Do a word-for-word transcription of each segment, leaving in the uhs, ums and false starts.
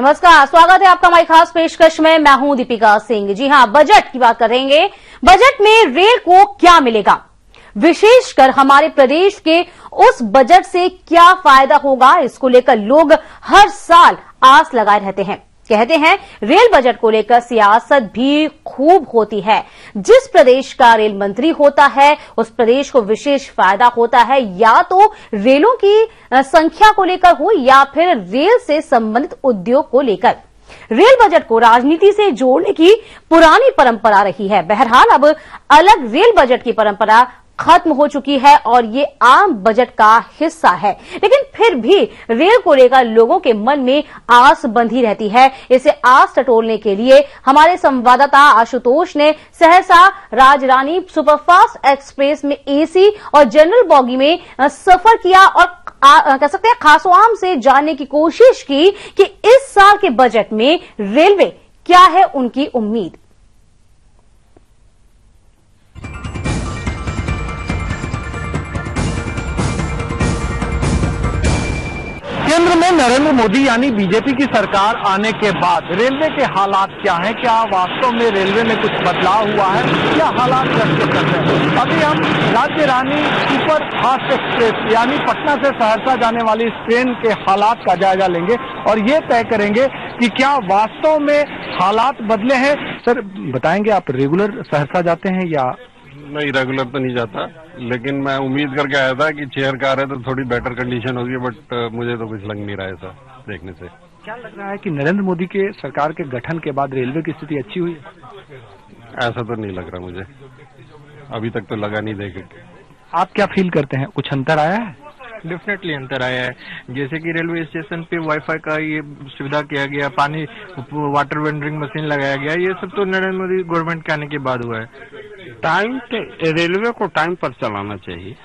नमस्कार, स्वागत है आपका हमारी खास पेशकश में। मैं हूं दीपिका सिंह। जी हां, बजट की बात करेंगे। बजट में रेल को क्या मिलेगा, विशेषकर हमारे प्रदेश के उस बजट से क्या फायदा होगा, इसको लेकर लोग हर साल आस लगाए रहते हैं। कहते हैं रेल बजट को लेकर सियासत भी खूब होती है। जिस प्रदेश का रेल मंत्री होता है उस प्रदेश को विशेष फायदा होता है, या तो रेलों की संख्या को लेकर हो या फिर रेल से संबंधित उद्योग को लेकर। रेल बजट को राजनीति से जोड़ने की पुरानी परंपरा रही है। बहरहाल अब अलग रेल बजट की परंपरा खत्म हो चुकी है और ये आम बजट का हिस्सा है, लेकिन फिर भी रेल को लेकर लोगों के मन में आस बंधी रहती है। इसे आस टटोलने के लिए हमारे संवाददाता आशुतोष ने सहसा राजरानी सुपरफास्ट एक्सप्रेस में एसी और जनरल बॉगी में सफर किया और कह सकते हैं खासोआम से जानने की कोशिश की कि इस साल के बजट में रेलवे क्या है उनकी उम्मीद। केंद्र में नरेंद्र मोदी यानी बीजेपी की सरकार आने के बाद रेलवे के हालात क्या हैं? क्या वास्तव में रेलवे में कुछ बदलाव हुआ है? क्या हालात कैसे चल रहे हैं? अभी हम राज्य रानी सुपर फास्ट एक्सप्रेस यानी पटना से सहरसा जाने वाली इस ट्रेन के हालात का जायजा लेंगे और ये तय करेंगे कि क्या वास्तव में हालात बदले हैं। सर बताएंगे, आप रेगुलर सहरसा जाते हैं या? नहीं, रेगुलर तो नहीं जाता, लेकिन मैं उम्मीद करके आया था कि चेयर कार है तो थोड़ी बेटर कंडीशन होगी, बट मुझे तो कुछ लग नहीं रहा है ऐसा देखने से। क्या लग रहा है कि नरेंद्र मोदी के सरकार के गठन के बाद रेलवे की स्थिति अच्छी हुई है? ऐसा तो नहीं लग रहा मुझे, अभी तक तो लगा नहीं देखे। आप क्या फील करते हैं, कुछ अंतर आया है? डेफिनेटली अंतर आया है। जैसे कि रेलवे स्टेशन पे वाईफाई का ये सुविधा किया गया, पानी वाटर वेंडरिंग मशीन लगाया गया, ये सब तो नरेंद्र मोदी गवर्नमेंट के आने के बाद हुआ है। टाइम रेलवे को टाइम पर चलाना चाहिए,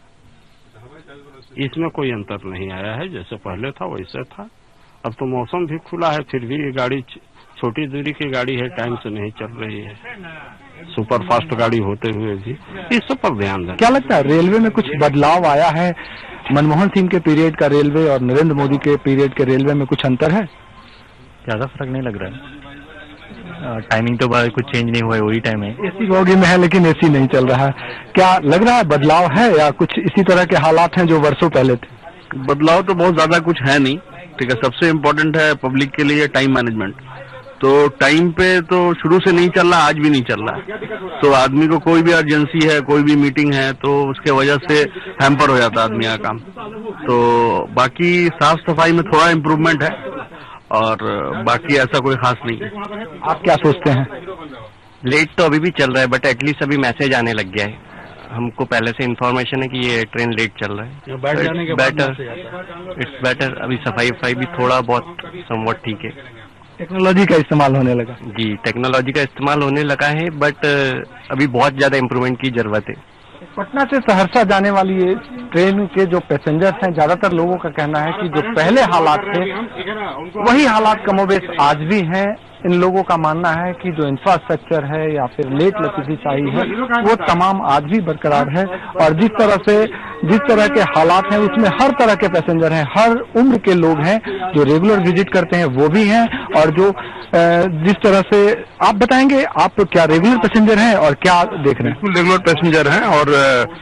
इसमें कोई अंतर नहीं आया है। जैसे पहले था वैसे था। अब तो मौसम भी खुला है, फिर भी ये गाड़ी छोटी दूरी की गाड़ी है, टाइम से नहीं चल रही है, सुपर फास्ट गाड़ी होते हुए भी। इस सब पर ध्यान दें। क्या लगता है रेलवे में कुछ बदलाव आया है? मनमोहन सिंह के पीरियड का रेलवे और नरेंद्र मोदी के पीरियड के रेलवे में कुछ अंतर है? ज्यादा फर्क नहीं लग रहा है। टाइमिंग तो कुछ चेंज नहीं हुआ है, वही टाइम है। एसी बोगी में है लेकिन एसी नहीं चल रहा है। क्या लग रहा है बदलाव है या कुछ इसी तरह के हालात हैं जो वर्षों पहले थे? बदलाव तो बहुत ज्यादा कुछ है नहीं, ठीक है। सबसे इम्पोर्टेंट है पब्लिक के लिए टाइम मैनेजमेंट। तो टाइम पे तो शुरू से नहीं चल रहा, आज भी नहीं चल रहा। तो आदमी को कोई भी अर्जेंसी है, कोई भी मीटिंग है, तो उसके वजह से हैम्पर हो जाता है आदमी का काम। तो बाकी साफ सफाई में थोड़ा इम्प्रूवमेंट है और बाकी ऐसा कोई खास नहीं है। आप क्या सोचते हैं? लेट तो अभी भी चल रहा है, बट एटलीस्ट अभी मैसेज आने लग गया है। हमको पहले से इन्फॉर्मेशन है कि ये ट्रेन लेट चल रहा है। बैठ जाने के बाद बेटर, इट्स बेटर। अभी सफाई वफाई भी थोड़ा बहुत समवट ठीक है। टेक्नोलॉजी का इस्तेमाल होने लगा। जी, टेक्नोलॉजी का इस्तेमाल होने लगा है, बट अभी बहुत ज्यादा इम्प्रूवमेंट की जरूरत है। पटना से सहरसा जाने वाली ये ट्रेन के जो पैसेंजर्स हैं, ज्यादातर लोगों का कहना है कि जो पहले हालात थे वही हालात कमोबेश आज भी हैं। इन लोगों का मानना है कि जो इंफ्रास्ट्रक्चर है या फिर लेट लतीफी शाही है वो तमाम आज भी बरकरार है और जिस तरह से जिस तरह के हालात हैं उसमें हर तरह के पैसेंजर हैं, हर उम्र के लोग हैं, जो रेगुलर विजिट करते हैं वो भी हैं और जो जिस तरह से आप बताएंगे, आप क्या रेगुलर पैसेंजर हैं और क्या देख रहे हैं? बिल्कुल रेगुलर पैसेंजर हैं और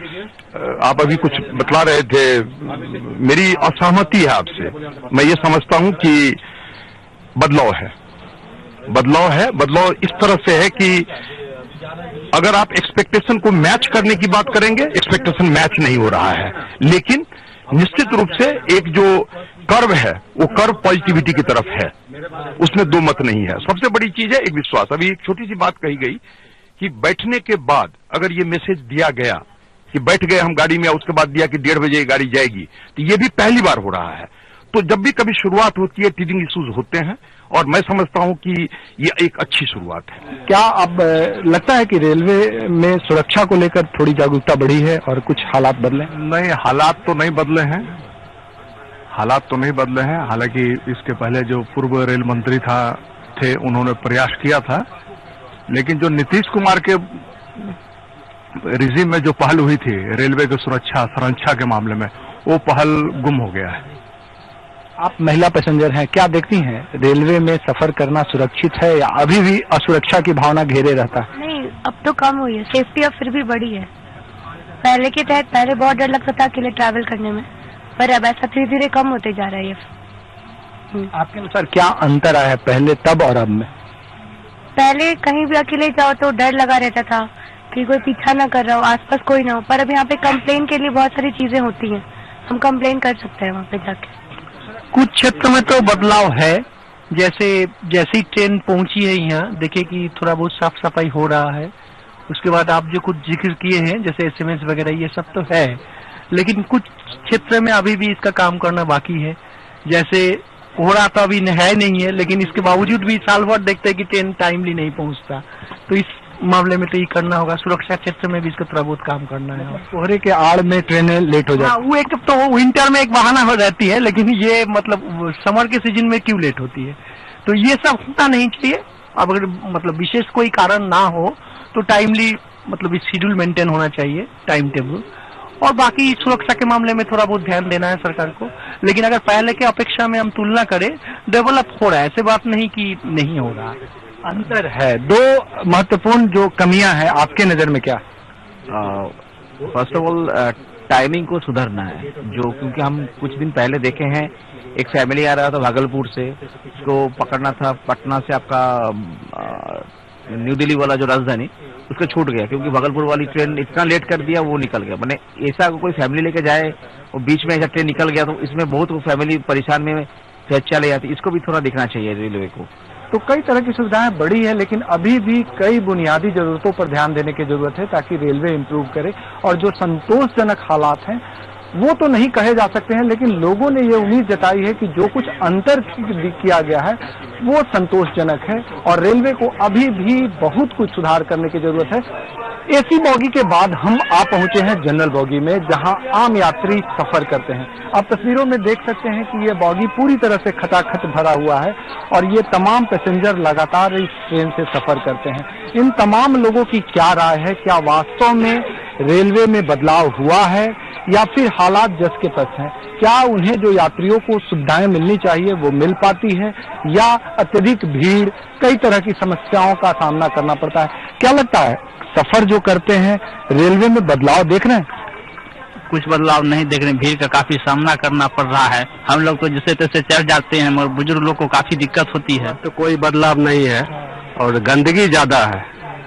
आप अभी कुछ बतला रहे थे, मेरी असहमति है आपसे। मैं ये समझता हूं कि बदलाव है बदलाव है बदलाव इस तरह से है कि अगर आप एक्सपेक्टेशन को मैच करने की बात करेंगे, एक्सपेक्टेशन मैच नहीं हो रहा है, लेकिन निश्चित रूप से एक जो कर्व है वो कर्व पॉजिटिविटी की तरफ है, उसमें दो मत नहीं है। सबसे बड़ी चीज है एक विश्वास। अभी एक छोटी सी बात कही गई कि बैठने के बाद अगर ये मैसेज दिया गया कि बैठ गए हम गाड़ी में, उसके बाद दिया कि डेढ़ बजे गाड़ी जाएगी, तो ये भी पहली बार हो रहा है। तो जब भी कभी शुरुआत होती है टीडिंग इश्यूज होते हैं और मैं समझता हूं कि ये एक अच्छी शुरुआत है। क्या अब लगता है कि रेलवे में सुरक्षा को लेकर थोड़ी जागरूकता बढ़ी है और कुछ हालात बदले? नहीं, हालात तो नहीं बदले हैं हालात तो नहीं बदले हैं हालांकि इसके पहले जो पूर्व रेल मंत्री था थे उन्होंने प्रयास किया था, लेकिन जो नीतीश कुमार के रिजीम में जो पहल हुई थी रेलवे की सुरक्षा संरक्षा के मामले में, वो पहल गुम हो गया है। आप महिला पैसेंजर हैं, क्या देखती हैं रेलवे में सफर करना सुरक्षित है या अभी भी असुरक्षा की भावना घेरे रहता है? नहीं, अब तो कम हुई है, सेफ्टी अब फिर भी बढ़ी है। पहले के तहत पहले बहुत डर लगता था अकेले ट्रैवल करने में, पर अब ऐसा धीरे धीरे कम होते जा रहा है ये। आपके अनुसार क्या अंतर आया है पहले तब और अब में? पहले कहीं भी अकेले जाओ तो डर लगा रहता था कि कोई पीछा ना कर रहा हो, आसपास कोई ना हो, पर अब यहाँ पे कंप्लेन के लिए बहुत सारी चीजें होती हैं, हम कंप्लेन कर सकते हैं वहाँ पे जाके। कुछ क्षेत्र में तो बदलाव है, जैसे जैसे ही ट्रेन पहुंची है यहाँ देखिए कि थोड़ा बहुत साफ सफाई हो रहा है। उसके बाद आप जो कुछ जिक्र किए हैं जैसे एसएमएस वगैरह ये सब तो है, लेकिन कुछ क्षेत्र में अभी भी इसका काम करना बाकी है। जैसे हो रहा तो अभी है नहीं है, लेकिन इसके बावजूद भी साल भर देखते हैं कि ट्रेन टाइमली नहीं पहुंचता, तो इस मामले में तो ये करना होगा। सुरक्षा क्षेत्र में भी इसका थोड़ा बहुत काम करना है। कोहरे के आड़ में ट्रेनें लेट हो जाती है, वो एक तो विंटर में एक बहाना हो रहती है, लेकिन ये मतलब समर के सीजन में क्यों लेट होती है, तो ये सब होना नहीं चाहिए। अब अगर मतलब विशेष कोई कारण ना हो तो टाइमली मतलब शेड्यूल मेंटेन होना चाहिए, टाइम टेबल, और बाकी सुरक्षा के मामले में थोड़ा बहुत ध्यान देना है सरकार को। लेकिन अगर पहले के अपेक्षा में हम तुलना करें, डेवलप हो रहा है, ऐसे बात नहीं कि नहीं हो रहा। अंतर है। दो महत्वपूर्ण जो कमियां हैं आपके नजर में क्या? फर्स्ट ऑफ ऑल टाइमिंग को सुधारना है, जो क्योंकि हम कुछ दिन पहले देखे हैं एक फैमिली आ रहा था भागलपुर से, उसको पकड़ना था पटना से आपका न्यू दिल्ली वाला जो राजधानी, उसको छूट गया क्योंकि भागलपुर वाली ट्रेन इतना लेट कर दिया वो निकल गया। मैंने ऐसा कोई फैमिली लेके जाए और बीच में ऐसा ट्रेन निकल गया तो इसमें बहुत फैमिली परेशान में चले जाती, इसको भी थोड़ा देखना चाहिए रेलवे को। तो कई तरह की सुविधाएं बढ़ी है, लेकिन अभी भी कई बुनियादी जरूरतों पर ध्यान देने की जरूरत है ताकि रेलवे इम्प्रूव करे। और जो संतोषजनक हालात हैं वो तो नहीं कहे जा सकते हैं, लेकिन लोगों ने ये उम्मीद जताई है कि जो कुछ अंतर किया गया है वो संतोषजनक है और रेलवे को अभी भी बहुत कुछ सुधार करने की जरूरत है। एसी बोगी के बाद हम आ पहुंचे हैं जनरल बोगी में, जहां आम यात्री सफर करते हैं। आप तस्वीरों में देख सकते हैं कि ये बोगी पूरी तरह से खचाखच भरा हुआ है और ये तमाम पैसेंजर लगातार इस ट्रेन से सफर करते हैं। इन तमाम लोगों की क्या राय है? क्या वास्तव में रेलवे में बदलाव हुआ है या फिर हालात जस के तस हैं? क्या उन्हें जो यात्रियों को सुविधाएं मिलनी चाहिए वो मिल पाती है या अत्यधिक भीड़, कई तरह की समस्याओं का सामना करना पड़ता है? क्या लगता है, सफर जो करते हैं रेलवे में बदलाव देख रहे हैं? कुछ बदलाव नहीं देख रहे, भीड़ का काफी सामना करना पड़ रहा है। हम लोग तो जैसे तैसे चढ़ जाते हैं मगर बुजुर्ग लोग को काफी दिक्कत होती है। तो कोई बदलाव नहीं है और गंदगी ज्यादा है,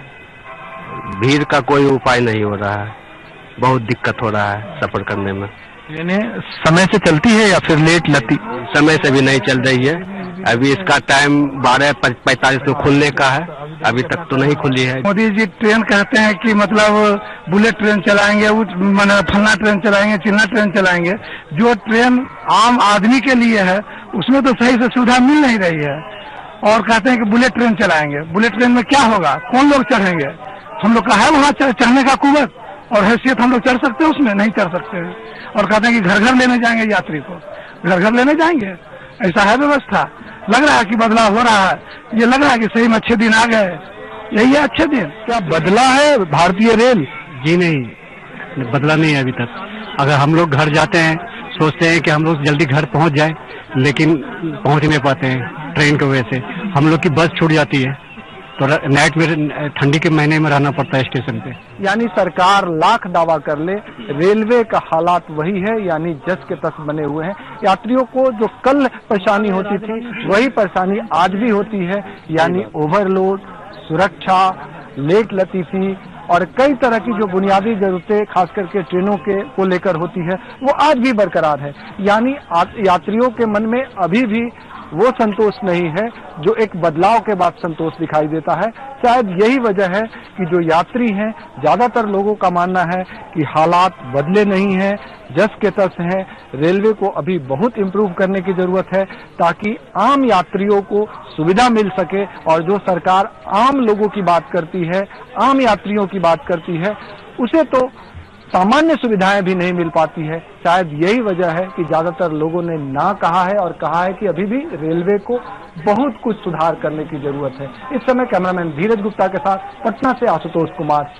भीड़ का कोई उपाय नहीं हो रहा है, बहुत दिक्कत हो रहा है सफर करने में। यानी समय से चलती है या फिर लेट लगती? समय से भी नहीं चल रही है, अभी इसका टाइम बारह पैंतालीस को खुलने का है, अभी तक तो नहीं खुली है। मोदी जी ट्रेन कहते हैं कि मतलब बुलेट ट्रेन चलाएंगे, फलना ट्रेन चलाएंगे, चिल्ला ट्रेन चलाएंगे। जो ट्रेन आम आदमी के लिए है उसमें तो सही से सुविधा मिल नहीं रही है और कहते हैं कि बुलेट ट्रेन चलाएंगे। बुलेट ट्रेन में क्या होगा, कौन लोग चढ़ेंगे? हम लोग का है वहाँ चढ़ने का कुवत और हैसियत, हम लोग चढ़ सकते हैं उसमें? नहीं चढ़ सकते हैं। और कहते हैं कि घर घर लेने जाएंगे यात्री को, घर घर लेने जाएंगे, ऐसा है व्यवस्था? लग रहा है कि बदलाव हो रहा है, ये लग रहा है कि सही में अच्छे दिन आ गए, यही है अच्छे दिन। क्या बदला है भारतीय रेल? जी नहीं, बदला नहीं है अभी तक। अगर हम लोग घर जाते हैं सोचते हैं कि हम लोग जल्दी घर पहुंच जाए, लेकिन पहुंच नहीं पाते हैं ट्रेन की वजह से। हम लोग की बस छूट जाती है तो नाइट में ठंडी के महीने में रहना पड़ता है स्टेशन पे। यानी सरकार लाख दावा कर ले, रेलवे का हालात वही है, यानी जस के तस बने हुए हैं। यात्रियों को जो कल परेशानी होती थी वही परेशानी आज भी होती है, यानी ओवरलोड, सुरक्षा, लेट लतीफी और कई तरह की जो बुनियादी जरूरतें खास करके ट्रेनों के को लेकर होती है वो आज भी बरकरार है। यानी यात्रियों के मन में अभी भी वो संतोष नहीं है जो एक बदलाव के बाद संतोष दिखाई देता है। शायद यही वजह है कि जो यात्री हैं, ज्यादातर लोगों का मानना है कि हालात बदले नहीं हैं, जस के तस हैं। रेलवे को अभी बहुत इम्प्रूव करने की जरूरत है ताकि आम यात्रियों को सुविधा मिल सके। और जो सरकार आम लोगों की बात करती है, आम यात्रियों की बात करती है, उसे तो सामान्य सुविधाएं भी नहीं मिल पाती है। शायद यही वजह है कि ज्यादातर लोगों ने ना कहा है और कहा है कि अभी भी रेलवे को बहुत कुछ सुधार करने की जरूरत है। इस समय कैमरामैन धीरज गुप्ता के साथ पटना से आशुतोष कुमार।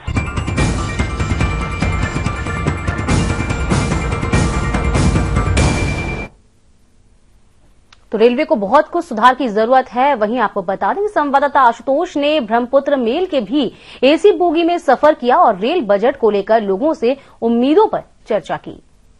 तो रेलवे को बहुत कुछ सुधार की जरूरत है। वहीं आपको बता दें संवाददाता आशुतोष ने ब्रह्मपुत्र मेल के भी एसी बोगी में सफर किया और रेल बजट को लेकर लोगों से उम्मीदों पर चर्चा की।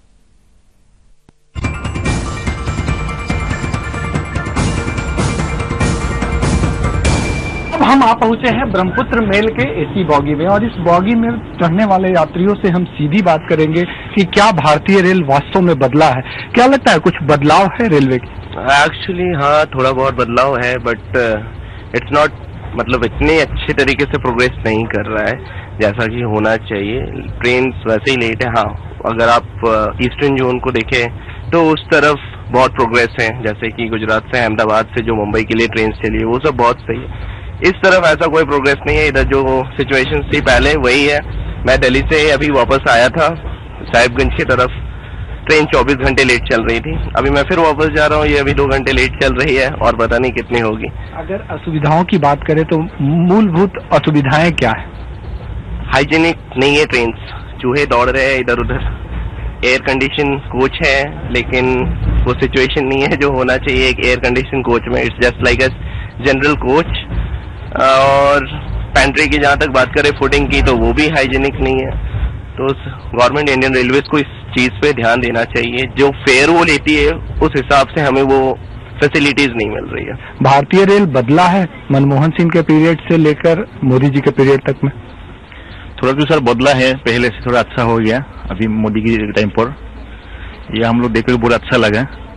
अब हम आ पहुंचे हैं ब्रह्मपुत्र मेल के एसी बॉगी में और इस बॉगी में चढ़ने वाले यात्रियों से हम सीधी बात करेंगे कि क्या भारतीय रेल वास्तव में बदला है। क्या लगता है कुछ बदलाव है रेलवे की? एक्चुअली हाँ, थोड़ा बहुत बदलाव है, बट इट्स नॉट मतलब इतने अच्छे तरीके से प्रोग्रेस नहीं कर रहा है जैसा कि होना चाहिए। ट्रेन वैसे ही लेट है। हाँ, अगर आप ईस्टर्न जोन को देखें तो उस तरफ बहुत प्रोग्रेस है, जैसे कि गुजरात से अहमदाबाद से जो मुंबई के लिए ट्रेन चली है वो सब बहुत सही है। इस तरफ ऐसा कोई प्रोग्रेस नहीं है। इधर जो सिचुएशन थी पहले वही है। मैं दिल्ली से अभी वापस आया था, साहिबगंज की तरफ ट्रेन चौबीस घंटे लेट चल रही थी। अभी मैं फिर वापस जा रहा हूँ, ये अभी दो घंटे लेट चल रही है और पता नहीं कितनी होगी। अगर असुविधाओं की बात करें तो मूलभूत असुविधाएं क्या है? हाइजीनिक नहीं है ट्रेन, चूहे दौड़ रहे हैं इधर उधर। एयर कंडीशन कोच है लेकिन वो सिचुएशन नहीं है जो होना चाहिए एक एयर कंडीशन कोच में। It's just like a general coach. और पेंट्री की जहां तक बात करें फुटिंग की, तो वो भी हाइजीनिक नहीं है। तो गवर्नमेंट इंडियन रेलवेज को इस चीज पे ध्यान देना चाहिए। जो फेयर वो लेती है उस हिसाब से हमें वो फैसिलिटीज नहीं मिल रही है। भारतीय रेल बदला है मनमोहन सिंह के पीरियड से लेकर मोदी जी के पीरियड तक में? थोड़ा तो सर बदला है, पहले से थोड़ा अच्छा हो गया अभी मोदी की टाइम पर। यह हम लोग देखकर बहुत अच्छा लगा।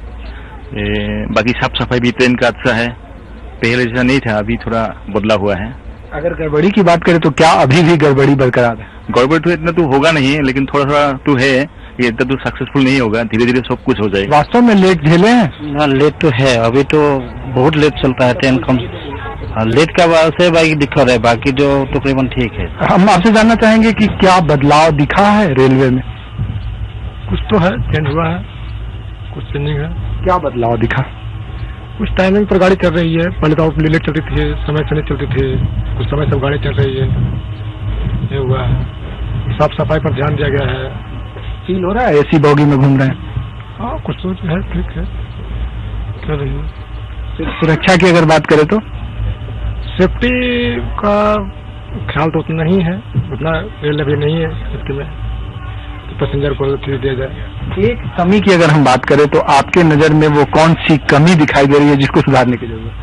ए, बाकी साफ सफाई भी ट्रेन का अच्छा है, पहले जैसा नहीं था, अभी थोड़ा बदला हुआ है। अगर गड़बड़ी की बात करें तो क्या अभी भी गड़बड़ी बरकरार है? गड़बड़ी तो इतना तो होगा नहीं, लेकिन थोड़ा थोड़ा तो है। ये इतना तो सक्सेसफुल नहीं होगा, धीरे धीरे सब कुछ हो जाएगा। वास्तव में लेट झेले हैं? हाँ, लेट तो है, अभी तो बहुत लेट चलता है ट्रेन। कम लेट का वजह से बाकी दिक्कत है, बाकी जो तकरीबन ठीक है। हम आपसे जानना चाहेंगे कि क्या बदलाव दिखा है रेलवे में? कुछ तो है, चेंज हुआ है, कुछ चेंजिंग है। क्या बदलाव दिखा? कुछ टाइमिंग पर गाड़ी चल रही है, पहले तो आप लेट चलती थी, समय से नहीं चलती थी, कुछ समय सब गाड़ी चल रही है, ये हुआ है। साफ सफाई पर ध्यान दिया गया है। फील हो रहा है एसी बॉगी में घूम रहे हैं? हाँ, कुछ तो है, ठीक है, चल रही है। सुरक्षा की अगर बात करें तो सेफ्टी का ख्याल तो उतना नहीं है, उतना रेल अभी नहीं है सेफ्टी में, तो पैसेंजर को चीज दिया जाए। एक कमी की अगर हम बात करें तो आपके नजर में वो कौन सी कमी दिखाई दे रही है जिसको सुधारने की जरूरत?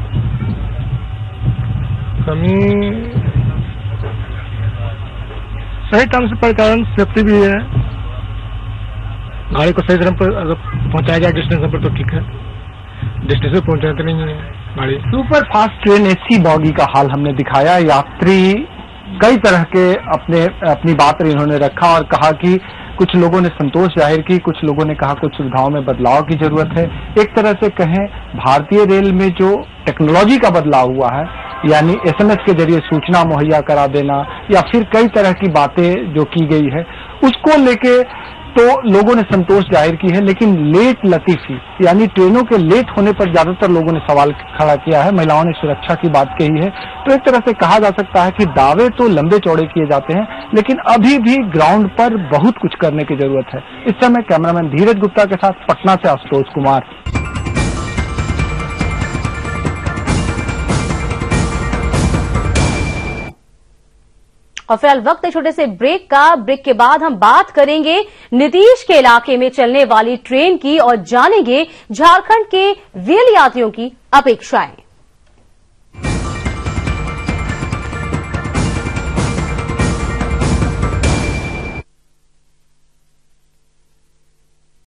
कमी सही टाइम से परिचालन, सेफ्टी भी है, गाड़ी को सही समय पर अगर पहुंचाया जाए डेस्टिनेशन पर तो ठीक है, डेस्टिनेशन पर पहुंचाने तो नहीं है गाड़ी। Super fast train AC bogie का हाल हमने दिखाया। यात्री कई तरह के अपने अपनी बात इन्होंने रखा और कहा कि कुछ लोगों ने संतोष जाहिर की, कुछ लोगों ने कहा कुछ सुविधाओं में बदलाव की जरूरत है। एक तरह से कहें भारतीय रेल में जो टेक्नोलॉजी का बदलाव हुआ है, यानी एसएमएस के जरिए सूचना मुहैया करा देना या फिर कई तरह की बातें जो की गई है, उसको लेके तो लोगों ने संतोष जाहिर की है। लेकिन लेट लतीफी यानी ट्रेनों के लेट होने पर ज्यादातर लोगों ने सवाल खड़ा किया है। महिलाओं ने सुरक्षा की बात कही है। तो एक तरह से कहा जा सकता है कि दावे तो लंबे चौड़े किए जाते हैं, लेकिन अभी भी ग्राउंड पर बहुत कुछ करने की जरूरत है। इस समय कैमरामैन धीरज गुप्ता के साथ पटना से आशुतोष कुमार। और फिलहाल वक्त है छोटे से ब्रेक का। ब्रेक के बाद हम बात करेंगे नीतीश के इलाके में चलने वाली ट्रेन की और जानेंगे झारखंड के रेल यात्रियों की अपेक्षाएं।